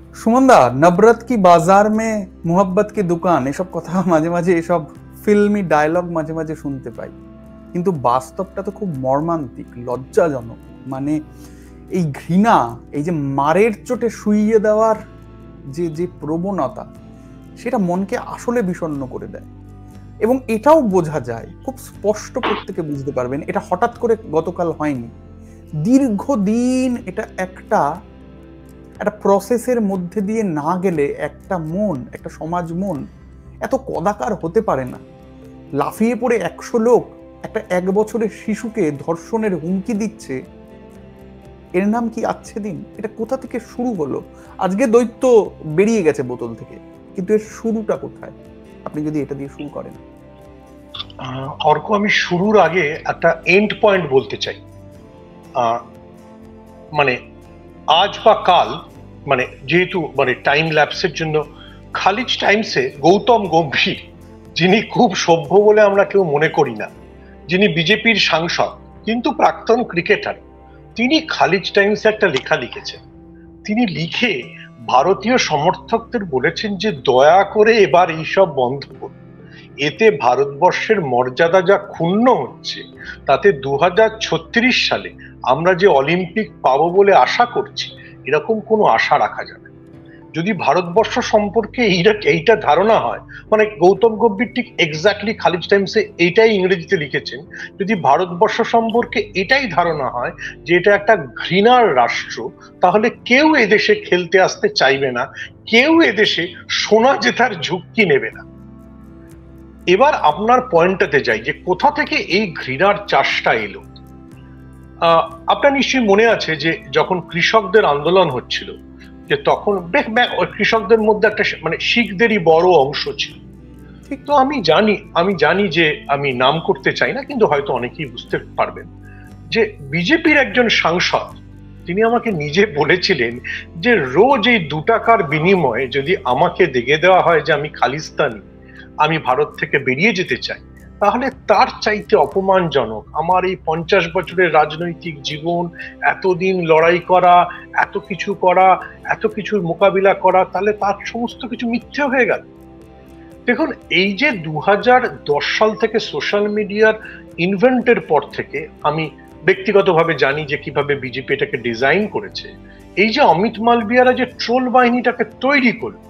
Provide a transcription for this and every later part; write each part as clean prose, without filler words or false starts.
সুমনদা, নবরত কি বাজার মে মোহব্বত কি দোকান, এসব কথা মাঝে মাঝে, এসব ফিল্মি ডায়লগ মাঝে মাঝে শুনতে পাই, কিন্তু বাস্তবটা তো খুব মর্মান্তিক, লজ্জাজনক। মানে এই ঘৃণা, এই যে মারের চোটে শুইয়ে দেওয়ার যে যে প্রবণতা, সেটা মনকে আসলে বিষণ্ণ করে দেয়। এবং এটাও বোঝা যায়, খুব স্পষ্ট প্রত্যেকে বুঝতে পারবেন, এটা হঠাৎ করে গতকাল হয়নি। দীর্ঘদিন এটা একটা একটা প্রসেসের মধ্যে দিয়ে না গেলে একটা মন, একটা সমাজ মন এত কদাকার হতে পারে না। লাফিয়ে পড়ে 100 লোক একটা 1 বছরের শিশুকে ধর্ষণের হুমকি দিচ্ছে, এর নাম কি আচ্ছে দিন? এটা কোথা থেকে শুরু হলো? আজকে দৈত্য বেরিয়ে গেছে বোতল থেকে, কিন্তু এর শুরুটা কোথায়? আপনি যদি এটা দিয়ে শুরু করেন। অর্ক, আমি শুরুর আগে একটা এন্ড পয়েন্ট বলতে চাই। মানে আজ বা কাল, মানে যেহেতু মানে টাইম ল্যাপসের জন্য, খালিজ টাইমসে গৌতম গম্ভীর, যিনি খুব সভ্য বলে আমরা কেউ মনে করি না, যিনি বিজেপির সাংসদ কিন্তু প্রাক্তন ক্রিকেটার, তিনি খালিজ টাইমসে একটা লেখা লিখেছেন। তিনি লিখে ভারতীয় সমর্থকদের বলেছেন যে দয়া করে এবার এইসব বন্ধ করুন। এতে ভারতবর্ষের মর্যাদা যা ক্ষুণ্ণ হচ্ছে, তাতে 2036 সালে আমরা যে অলিম্পিক পাবো বলে আশা করছি, এরকম কোনো আশা রাখা যাবে না। যদি ভারতবর্ষ সম্পর্কে এইটা ধারণা হয়, মানে গৌতম গম্ভীর ঠিক এক্স্যাক্টলি খালিজ টাইমসে এইটাই ইংরেজিতে লিখেছেন, যদি ভারতবর্ষ সম্পর্কে এটাই ধারণা হয় যে এটা একটা ঘৃণার রাষ্ট্র, তাহলে কেউ এদেশে খেলতে আসতে চাইবে না, কেউ এদেশে সোনা জেতার ঝুঁকি নেবে না। এবার আপনার পয়েন্টটাতে যাই যে কোথা থেকে এই ঘৃণার চাষটা এলো। আপনার নিশ্চয়ই মনে আছে যে যখন কৃষকদের আন্দোলন হচ্ছিল, যে তখন কৃষকদের মধ্যে একটা মানে শিখদেরই বড় অংশ ছিল। তো আমি জানি যে আমি নাম করতে চাই না, কিন্তু হয়তো অনেকেই বুঝতে পারবেন যে বিজেপির একজন সাংসদ, তিনি আমাকে নিজে বলেছিলেন যে রোজ এই 2 টাকার বিনিময়ে যদি আমাকে দেখে দেওয়া হয় যে আমি খালিস্তানি, আমি ভারত থেকে বেরিয়ে যেতে চাই, তাহলে তার চাইতে অপমানজনক আমার এই 50 বছরের রাজনৈতিক জীবন, এতদিন লড়াই করা, এত কিছু করা, এত কিছুর মোকাবিলা করা, তাহলে তার সমস্ত কিছু মিথ্যে হয়ে গেল। দেখুন, এই যে 2010 সাল থেকে সোশ্যাল মিডিয়ার ইনভেন্টের পর থেকে আমি ব্যক্তিগতভাবে জানি যে কিভাবে বিজেপি এটাকে ডিজাইন করেছে। এই যে অমিত মালবিয়ারা যে ট্রোল বাহিনীটাকে তৈরি করল,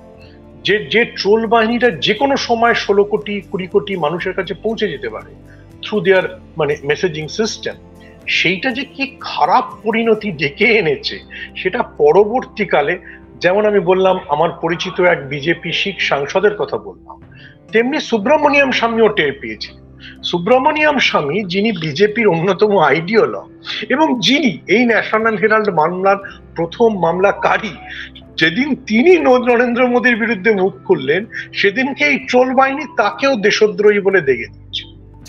যে ট্রোল বাহিনীটা যে কোনো সময় 16 কোটি 20 কোটি মানুষের কাছে পৌঁছে যেতে পারে থ্রু দেয়ার মানে মেসেজিং সিস্টেম, সেইটা যে কি খারাপ পরিণতি ডেকে এনেছে, সেটা পরবর্তীকালে, যেমন আমি বললাম আমার পরিচিত এক বিজেপি শিখ সাংসদের কথা বললাম, তেমনি সুব্রমণিয়াম স্বামীও টের পেয়েছে। সুব্রমণিয়াম স্বামী, যিনি বিজেপির অন্যতম আইডিওলগ এবং যিনি এই ন্যাশনাল হেরাল্ড মামলার প্রথম মামলাকারী, যেদিন তিনি নরেন্দ্র মোদীর বিরুদ্ধে মুখ খুললেন, সেদিনকে এই ট্রোল বাহিনী তাকেও দেশদ্রোহী বলে দেখে দিচ্ছে।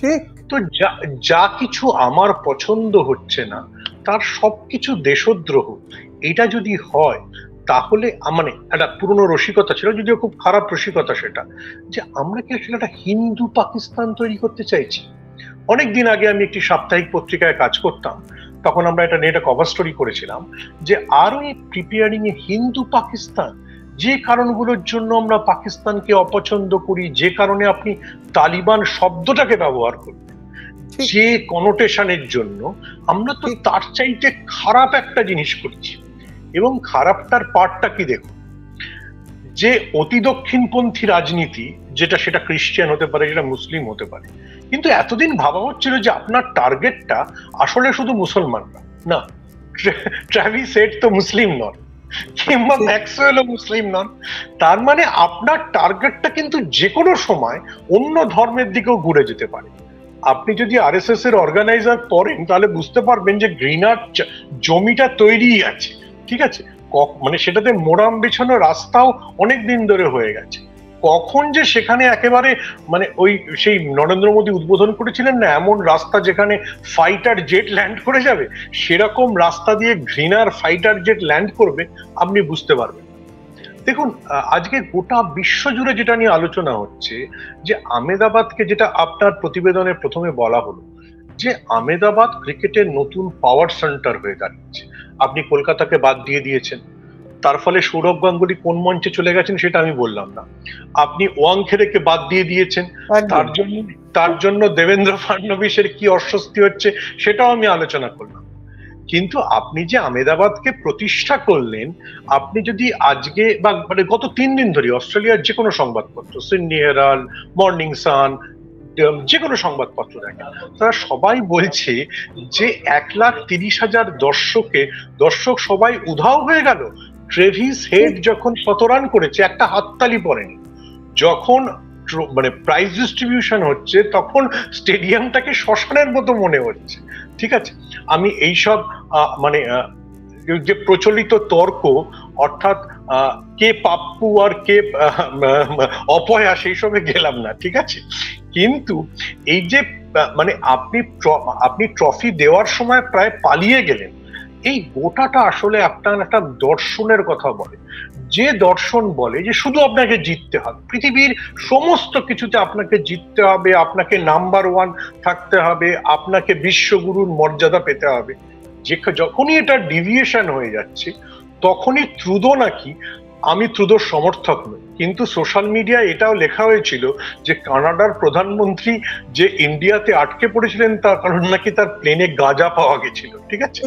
তো যা কিছু আমার পছন্দ হচ্ছে না, তার সবকিছু দেশদ্রোহ, এটা যদি হয়, তাহলে মানে একটা পুরনো রসিকতা ছিল, যদিও খুব খারাপ রসিকতা সেটা, যে আমরা কি আসলে একটা হিন্দু পাকিস্তান তৈরি করতে চাইছি। অনেকদিন আগে আমি একটি সাপ্তাহিক পত্রিকায় কাজ করতাম, তখন আমরা এটা নিয়ে একটা কভার স্টোরি করেছিলাম যে আরো এই প্রিপেয়ারিং এ হিন্দু পাকিস্তান, যে কারণগুলোর জন্য আমরা পাকিস্তানকে অপছন্দ করি, যে কারণে আপনি তালিবান শব্দটাকে ব্যবহার করবেন, যে কনোটেশনের জন্য, আমরা তো তার চাইতে খারাপ একটা জিনিস করছি। এবং খারাপটার পার্টটা কি দেখুন, যে অতি দক্ষিণপন্থী রাজনীতি, যেটা সেটা খ্রিস্টান হতে পারে, যেটা মুসলিম হতে পারে, কিন্তু এতদিন ভাবা হচ্ছিল যে আপনার টার্গেটটা আসলে শুধু মুসলমানরা না, ট্রাভিস হেড তো মুসলিম নন, কিংবা ম্যাক্সওয়েলও মুসলিম নন। তার মানে আপনার টার্গেটটা কিন্তু যে কোনো সময় অন্য ধর্মের দিকেও ঘুরে যেতে পারে। আপনি যদি আরএসএস এর অর্গানাইজার পড়েন, তাহলে বুঝতে পারবেন যে গ্রিনার জমিটা তৈরি আছে, ঠিক আছে, মানে সেটাতে মোরাম বিছানো রাস্তাও অনেক দিন ধরে হয়ে গেছে। কখন যে সেখানে একেবারে মানে ওই সেই নরেন্দ্র মোদী উদ্বোধন করেছিলেন না, এমন রাস্তা যেখানে ফাইটার জেট ল্যান্ড করে যাবে, সেরকম রাস্তা দিয়ে ঘৃণার ফাইটার জেট ল্যান্ড করবে, আপনি বুঝতে পারবেন। দেখুন, আজকে গোটা বিশ্ব জুড়ে যেটা নিয়ে আলোচনা হচ্ছে, যে আহমেদাবাদকে, যেটা আপনার প্রতিবেদনে প্রথমে বলা হলো, যে আহমেদাবাদ ক্রিকেটের নতুন পাওয়ার সেন্টার হয়ে দাঁড়িয়েছে। আপনি কলকাতাকে বাদ দিয়ে দিয়েছেন, তার ফলে সৌরভ গাঙ্গুলি কোন মঞ্চে চলে গেছেন সেটা আমি বললাম না। আপনি ওয়াংখেড়েকে বাদ দিয়ে দিয়েছেন, তার জন্য দেবেন্দ্র ফাডনবিসের কি অস্বস্তি হচ্ছে সেটাও আমি আলোচনা করলাম। কিন্তু আপনি যে আহমেদাবাদকে প্রতিষ্ঠা করলেন, আপনি যদি আজকে বা মানে গত 3 দিন ধরে অস্ট্রেলিয়ার যে কোনো সংবাদপত্র, সিডনি হেরাল্ড, মর্নিং সান, যে কোনো সংবাদপত্র দেখেন, তারা সবাই বলছে যে 1,30,000 দর্শক সবাই উধাও হয়ে গেল। ট্রেভিস হেড যখন 100 রান করেছে, একটা হাততালি পড়েনি। যখন মানে প্রাইজ ডিস্ট্রিবিউশন হচ্ছে তখন স্টেডিয়ামটাকে শ্মশানের মতো মনে হচ্ছে। ঠিক আছে, আমি এইসব মানে যে প্রচলিত তর্ক, অর্থাৎ কে পাপ্পু আর কে অপয়া, সেই সবে গেলাম না, ঠিক আছে। কিন্তু এই যে মানে আপনি ট্রফি দেওয়ার সময় প্রায় পালিয়ে গেলেন, এই গোটাটা আসলে আপনার একটা দর্শনের কথা বলে। যে দর্শন বলে যে শুধু আপনাকে জিততে হবে, পৃথিবীর সমস্ত কিছুতে আপনাকে জিততে হবে, আপনাকে নাম্বার 1 থাকতে হবে, আপনাকে বিশ্বগুরুর মর্যাদা পেতে হবে, যখনই এটা ডিভিয়েশন হয়ে যাচ্ছে তখনই ট্রুডো নাকি, আমি ট্রুডোর সমর্থক নই, কিন্তু সোশ্যাল মিডিয়ায় এটাও লেখা হয়েছিল যে কানাডার প্রধানমন্ত্রী যে ইন্ডিয়াতে আটকে পড়েছিলেন তার কারণ নাকি তার প্লেনে গাঁজা পাওয়া গেছিল। ঠিক আছে,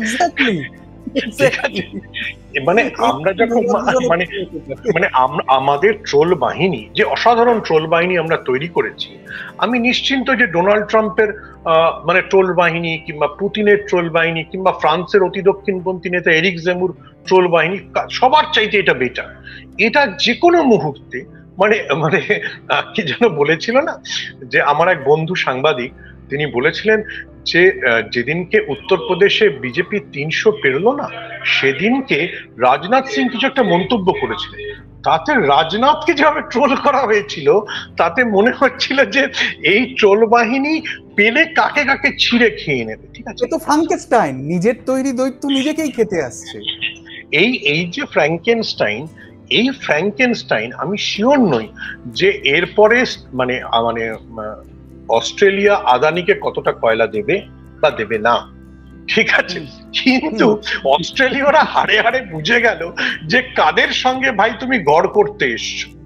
মানে আমরা যখন মানে আমাদের ট্রোল বাহিনী, যে অসাধারণ ট্রোল বাহিনী আমরা তৈরি করেছি, আমি নিশ্চিন্ত যে ডোনাল্ড ট্রাম্পের মানে ট্রোল বাহিনী, কিংবা পুতিনের ট্রোল বাহিনী, কিংবা ফ্রান্সের অতি দক্ষিণপন্থী নেতা এরিক জেমুর ট্রোল বাহিনী সবার চাইতে এটা বেটার। এটা যে কোনো মুহূর্তে মানে মানে কি যেন বলেছিল না, যে আমার এক বন্ধু সাংবাদিক, তিনি বলেছিলেন যে যেদিনকে উত্তরপ্রদেশে বিজেপি 300 পেরোলো না, সেদিনকে রাজনাথ সিং কিছু একটা মন্তব্য করেছিলেন, তাতে রাজনাথকে যেভাবে ট্রোল করা হয়েছিল, তাতে মনে হচ্ছিল যে এই ট্রোল বাহিনী পেলে কাকে কাকে ছিঁড়ে খেয়ে নেবে। ঠিক আছে, তো ফ্রাঙ্কেনস্টাইন নিজের তৈরি দৈত্য নিজেকেই খেতে আসছে। এই যে ফ্র্যাঙ্কেনস্টাইন, আমি শিওর নই যে এরপরে মানে মানে অস্ট্রেলিয়া আদানিকে কতটা কয়লা দেবে বা দেবে না, ঠিক আছে। কিন্তু অস্ট্রেলীয়রা হাড়ে হাড়ে বুঝে গেল যে কাদের সঙ্গে ভাই তুমি গড় করতে এসছো।